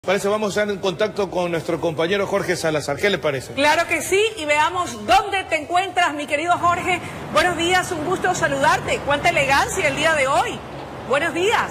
Parece, vamos a estar en contacto con nuestro compañero Jorge Salazar. ¿Qué le parece? Claro que sí, y veamos dónde te encuentras, mi querido Jorge. Buenos días, un gusto saludarte. Cuánta elegancia el día de hoy. Buenos días.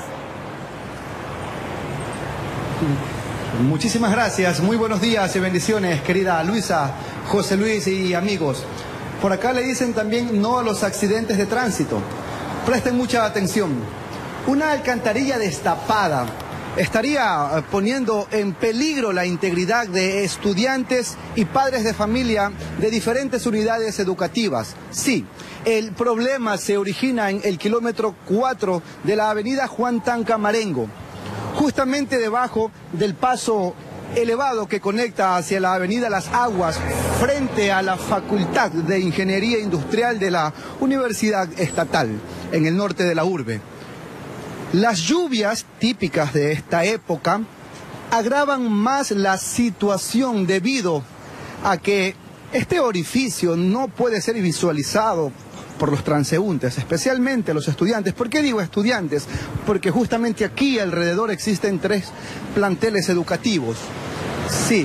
Muchísimas gracias, muy buenos días y bendiciones, querida Luisa, José Luis y amigos. Por acá le dicen también no a los accidentes de tránsito. Presten mucha atención. Una alcantarilla destapada estaría poniendo en peligro la integridad de estudiantes y padres de familia de diferentes unidades educativas. Sí, el problema se origina en el kilómetro 4 de la avenida Juan Tanca Marengo, justamente debajo del paso elevado que conecta hacia la avenida Las Aguas, frente a la Facultad de Ingeniería Industrial de la Universidad Estatal, en el norte de la urbe. Las lluvias típicas de esta época agravan más la situación debido a que este orificio no puede ser visualizado por los transeúntes, especialmente los estudiantes. ¿Por qué digo estudiantes? Porque justamente aquí alrededor existen 3 planteles educativos. Sí,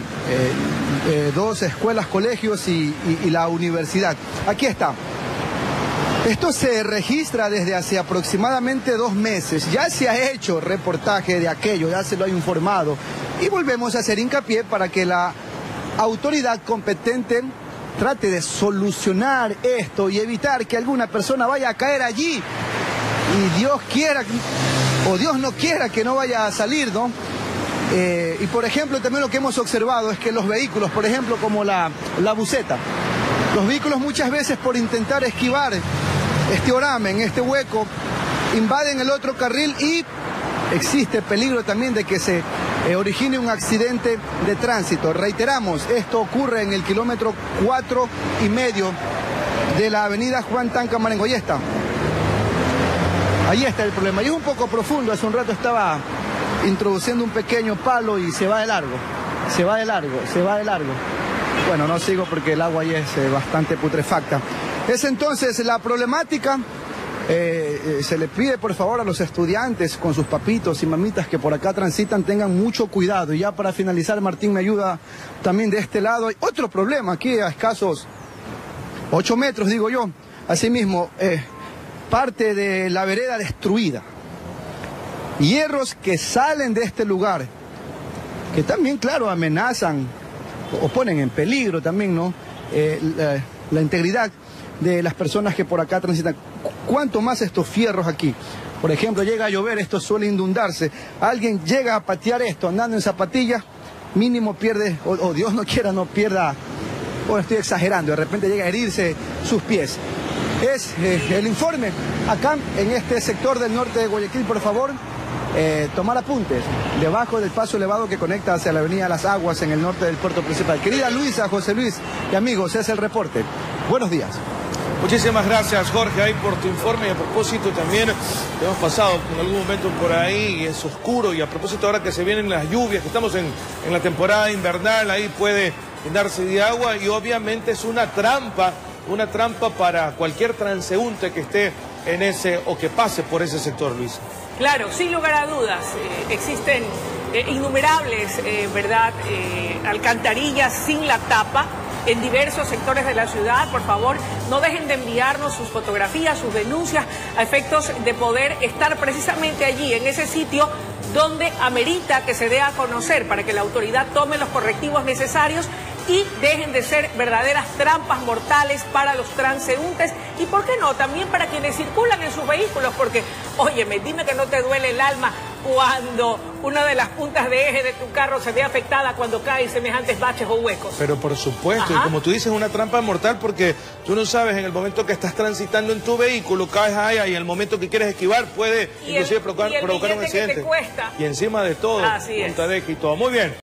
2 escuelas, colegios y la universidad. Aquí está. Esto se registra desde hace aproximadamente 2 meses. Ya se ha hecho reportaje de aquello, ya se lo ha informado. Y volvemos a hacer hincapié para que la autoridad competente trate de solucionar esto y evitar que alguna persona vaya a caer allí. Y Dios quiera, o Dios no quiera que no vaya a salir, ¿no? Y por ejemplo, también lo que hemos observado es que los vehículos, por ejemplo, como la buseta, los vehículos muchas veces por intentar esquivar este oramen, este hueco, invaden el otro carril y existe peligro también de que se origine un accidente de tránsito. Reiteramos, esto ocurre en el kilómetro 4,5 de la avenida Juan Tanca Marengo. Ahí está. Ahí está el problema. Y es un poco profundo. Hace un rato estaba introduciendo un pequeño palo y se va de largo. Se va de largo, se va de largo. Bueno, no sigo porque el agua ahí es bastante putrefacta. Es entonces la problemática. Se le pide por favor a los estudiantes con sus papitos y mamitas que por acá transitan tengan mucho cuidado. Y ya para finalizar, Martín me ayuda también de este lado. Hay otro problema aquí a escasos 8 metros, digo yo. Asimismo, parte de la vereda destruida. Hierros que salen de este lugar, que también, claro, amenazan o ponen en peligro también, ¿no? La integridad de las personas que por acá transitan. Cuanto más estos fierros aquí, por ejemplo, llega a llover, esto suele inundarse, alguien llega a patear esto andando en zapatillas, mínimo pierde, o Dios no quiera no pierda, o estoy exagerando, de repente llega a herirse sus pies. Es el informe acá en este sector del norte de Guayaquil, por favor. Tomar apuntes debajo del paso elevado que conecta hacia la avenida Las Aguas en el norte del puerto principal. Querida Luisa, José Luis y amigos, es el reporte. Buenos días. Muchísimas gracias, Jorge, ahí por tu informe. Y a propósito también, hemos pasado en algún momento por ahí y es oscuro. Y a propósito ahora que se vienen las lluvias, que estamos en la temporada invernal, ahí puede llenarse de agua y obviamente es una trampa para cualquier transeúnte que esté en ese o que pase por ese sector, Luis. Claro, sin lugar a dudas, existen innumerables, ¿verdad?, alcantarillas sin la tapa en diversos sectores de la ciudad. Por favor, no dejen de enviarnos sus fotografías, sus denuncias, a efectos de poder estar precisamente allí, en ese sitio donde amerita que se dé a conocer, para que la autoridad tome los correctivos necesarios y dejen de ser verdaderas trampas mortales para los transeúntes y, ¿por qué no?, también para quienes circulan en sus vehículos, porque, óyeme, dime que no te duele el alma cuando una de las puntas de eje de tu carro se ve afectada cuando cae semejantes baches o huecos. Pero por supuesto, y como tú dices, es una trampa mortal porque tú no sabes en el momento que estás transitando en tu vehículo, caes allá y en el momento que quieres esquivar puede inclusive provocar un accidente. Que te cuesta. Y encima de todo, Así es. punta de eje y todo. Muy bien.